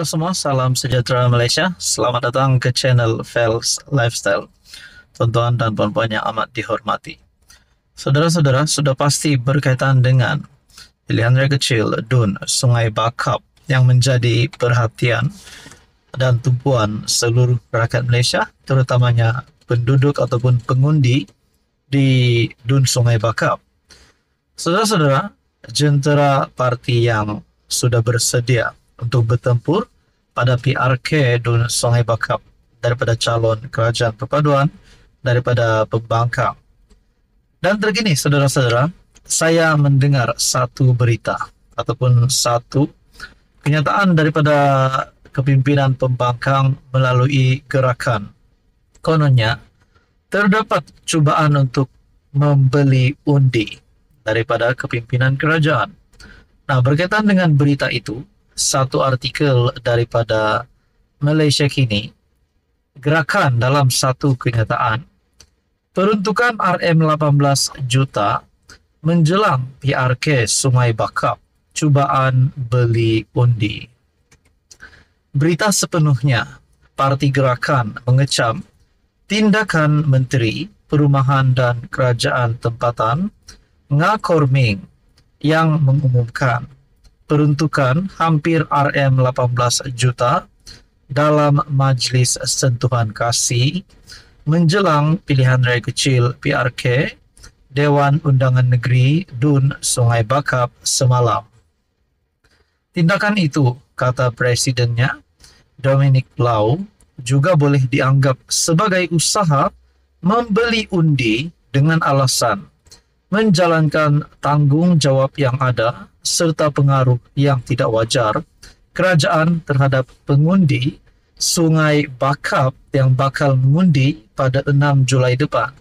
Halo semua, salam sejahtera Malaysia. Selamat datang ke channel Fels Lifestyle. Tuan-tuan dan puan-puan yang amat dihormati. Saudara-saudara, sudah pasti berkaitan dengan pilihan raya kecil DUN Sungai Bakap yang menjadi perhatian dan tumpuan seluruh rakyat Malaysia, terutamanya penduduk ataupun pengundi di DUN Sungai Bakap. Saudara-saudara, jentera parti yang sudah bersedia untuk bertempur pada PRK DUN Sungai Bakap daripada calon kerajaan perpaduan daripada pembangkang. Dan terkini, saudara-saudara, saya mendengar satu berita ataupun satu kenyataan daripada kepimpinan pembangkang melalui gerakan. Kononnya, terdapat cubaan untuk membeli undi daripada kepimpinan kerajaan. Nah, berkaitan dengan berita itu, satu artikel daripada Malaysia Kini, gerakan dalam satu kenyataan, peruntukan RM18 juta menjelang PRK Sungai Bakap, cubaan beli undi. Berita sepenuhnya, parti gerakan mengecam tindakan Menteri Perumahan dan Kerajaan Tempatan Ngah Korming yang mengumumkan peruntukan hampir RM18 juta dalam Majlis Sentuhan Kasih menjelang pilihan raya kecil PRK Dewan Undangan Negeri DUN Sungai Bakap semalam. Tindakan itu, kata Presidennya, Dominic Lau, juga boleh dianggap sebagai usaha membeli undi dengan alasan menjalankan tanggungjawab yang ada serta pengaruh yang tidak wajar kerajaan terhadap pengundi Sungai Bakap yang bakal mengundi pada 6 Julai depan.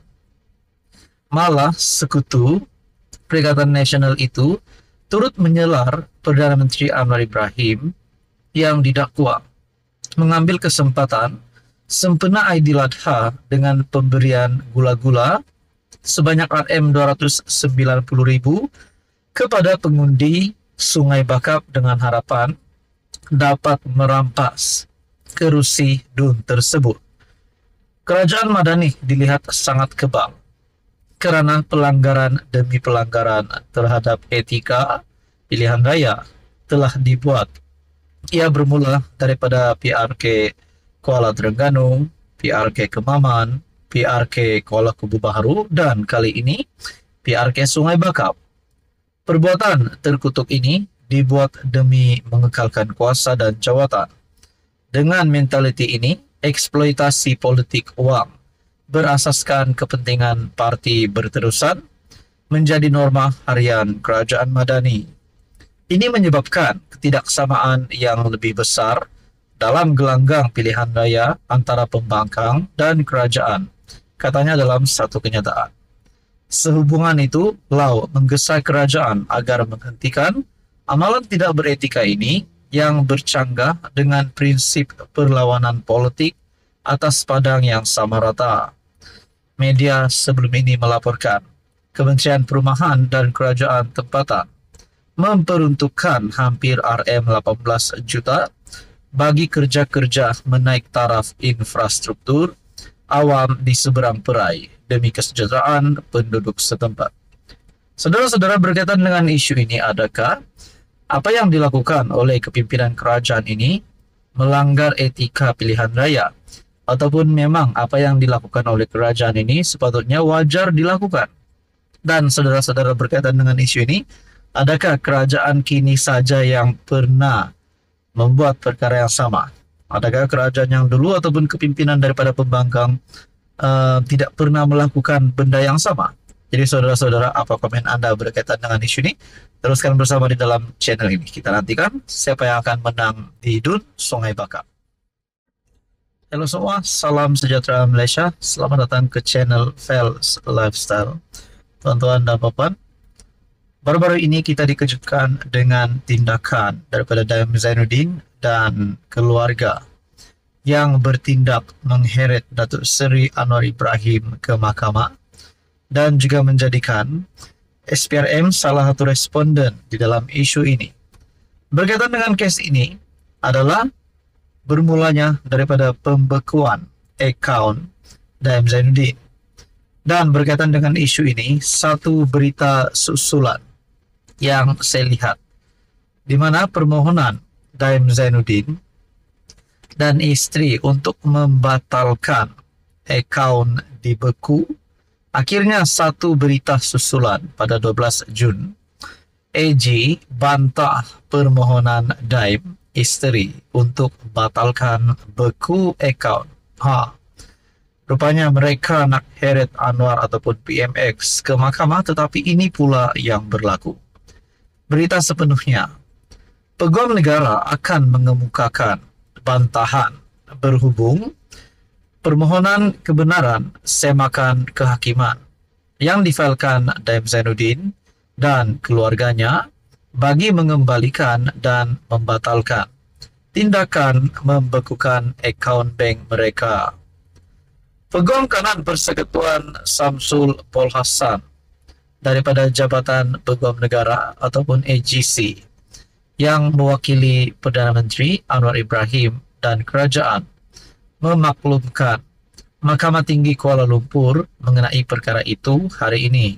Malah sekutu Perikatan Nasional itu turut menyelar Perdana Menteri Anwar Ibrahim yang didakwa mengambil kesempatan sempena Aidiladha dengan pemberian gula-gula sebanyak RM290,000 kepada pengundi Sungai Bakap dengan harapan dapat merampas kerusi DUN tersebut. Kerajaan Madani dilihat sangat kebal kerana pelanggaran demi pelanggaran terhadap etika pilihan raya telah dibuat. Ia bermula daripada PRK Kuala Terengganu, PRK Kemaman, PRK Kuala Kubu Baharu, dan kali ini PRK Sungai Bakap. Perbuatan terkutuk ini dibuat demi mengekalkan kuasa dan jawatan. Dengan mentaliti ini, eksploitasi politik wang berasaskan kepentingan parti berterusan menjadi norma harian kerajaan Madani. Ini menyebabkan ketidaksamaan yang lebih besar dalam gelanggang pilihan raya antara pembangkang dan kerajaan, katanya dalam satu kenyataan. Sehubungan itu, Lau menggesa kerajaan agar menghentikan amalan tidak beretika ini yang bercanggah dengan prinsip perlawanan politik atas padang yang sama rata. Media sebelum ini melaporkan Kementerian Perumahan dan Kerajaan Tempatan memperuntukkan hampir RM18 juta bagi kerja-kerja menaik taraf infrastruktur awam di seberang perai demi kesejahteraan penduduk setempat. Saudara-saudara, berkaitan dengan isu ini, adakah apa yang dilakukan oleh kepimpinan kerajaan ini melanggar etika pilihan raya? Ataupun memang apa yang dilakukan oleh kerajaan ini sepatutnya wajar dilakukan? Dan saudara-saudara, berkaitan dengan isu ini, adakah kerajaan kini saja yang pernah membuat perkara yang sama? Adakah kerajaan yang dulu ataupun kepimpinan daripada pembangkang tidak pernah melakukan benda yang sama? Jadi saudara-saudara, apa komen anda berkaitan dengan isu ini? Teruskan bersama di dalam channel ini. Kita nantikan siapa yang akan menang di DUN Sungai Bakap. Halo semua, salam sejahtera Malaysia. Selamat datang ke channel Fels Lifestyle. Tuan-tuan dan puan, baru-baru ini kita dikejutkan dengan tindakan daripada Dayang Zainuddin dan keluarga yang bertindak mengheret Datuk Seri Anwar Ibrahim ke mahkamah dan juga menjadikan SPRM salah satu responden di dalam isu ini. Berkaitan dengan kes ini adalah bermulanya daripada pembekuan account Daim Zainuddin. Dan berkaitan dengan isu ini, satu berita susulan yang saya lihat, di mana permohonan Daim Zainuddin dan istri untuk membatalkan account dibeku, akhirnya satu berita susulan pada 12 Jun. AG bantah permohonan Daim istri untuk batalkan beku account. Rupanya mereka nak heret Anwar ataupun PMX ke mahkamah, tetapi ini pula yang berlaku. Berita sepenuhnya, Peguam Negara akan mengemukakan bantahan berhubung permohonan kebenaran semakan kehakiman yang difailkan Daim Zainuddin dan keluarganya bagi mengembalikan dan membatalkan tindakan membekukan akaun bank mereka. Peguam Kanan Persekutuan Samsul Paul Hassan daripada Jabatan Peguam Negara ataupun AGC yang mewakili Perdana Menteri Anwar Ibrahim dan kerajaan memaklumkan Mahkamah Tinggi Kuala Lumpur mengenai perkara itu hari ini.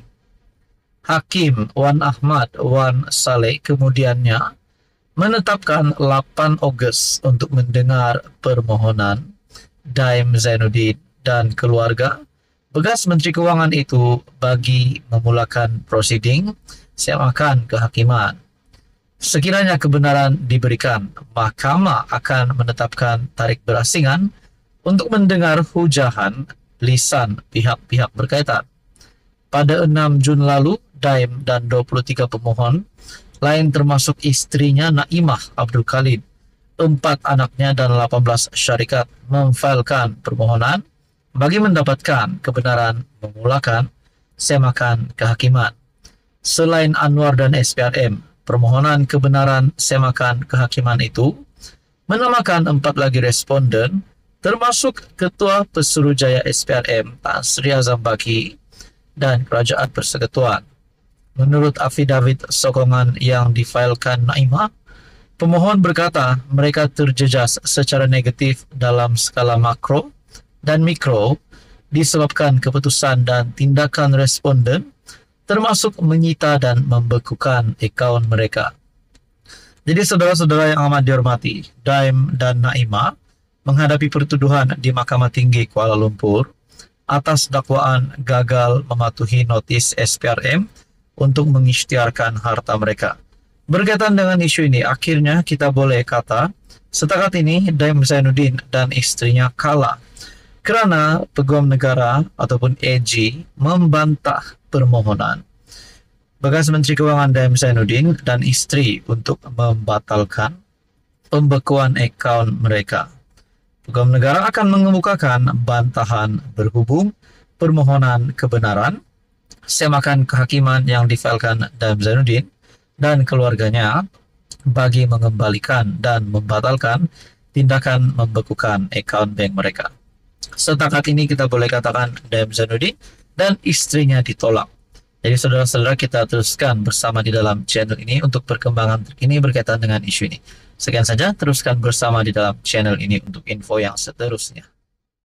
Hakim Wan Ahmad Wan Saleh kemudiannya menetapkan 8 Ogos untuk mendengar permohonan Daim Zainuddin dan keluarga bekas Menteri Kewangan itu bagi memulakan prosiding semakan kehakiman. Sekiranya kebenaran diberikan, mahkamah akan menetapkan tarikh berasingan untuk mendengar hujahan lisan pihak-pihak berkaitan. Pada 6 Jun lalu, Daim dan 23 pemohon lain termasuk istrinya Naimah Abdul Khalid, 4 anaknya dan 18 syarikat memfailkan permohonan bagi mendapatkan kebenaran memulakan semakan kehakiman. Selain Anwar dan SPRM, permohonan kebenaran semakan kehakiman itu menamakan 4 lagi responden, termasuk Ketua Pesuruhjaya SPRM Tan Sri Azam Baki dan Kerajaan Persekutuan. Menurut afidavit sokongan yang difailkan Naimah, pemohon berkata mereka terjejas secara negatif dalam skala makro dan mikro disebabkan keputusan dan tindakan responden, termasuk menyita dan membekukan akaun mereka. Jadi saudara-saudara yang amat dihormati, Daim dan Naimah menghadapi pertuduhan di Mahkamah Tinggi Kuala Lumpur atas dakwaan gagal mematuhi notis SPRM untuk mengisytiharkan harta mereka. Berkaitan dengan isu ini, akhirnya kita boleh kata setakat ini Daim Zainuddin dan istrinya kalah kerana Peguam Negara ataupun AG membantah permohonan bekas Menteri Kewangan Daim Zainuddin dan istri untuk membatalkan pembekuan akaun mereka. Peguam Negara akan mengemukakan bantahan berhubung permohonan kebenaran semakan kehakiman yang difailkan Daim Zainuddin dan keluarganya bagi mengembalikan dan membatalkan tindakan membekukan akaun bank mereka. Setakat ini kita boleh katakan Daim Zainuddin dan istrinya ditolak. Jadi saudara-saudara, kita teruskan bersama di dalam channel ini untuk perkembangan terkini berkaitan dengan isu ini. Sekian saja, teruskan bersama di dalam channel ini untuk info yang seterusnya.